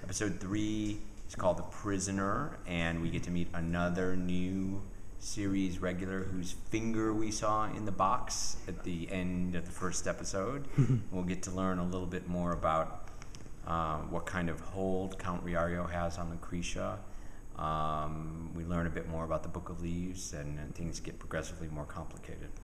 Episode 3 is called The Prisoner, and we get to meet another new series regular whose finger we saw in the box at the end of the first episode. We'll get to learn a little bit more about what kind of hold Count Riario has on Lucretia. We learn a bit more about the Book of Leaves, and things get progressively more complicated.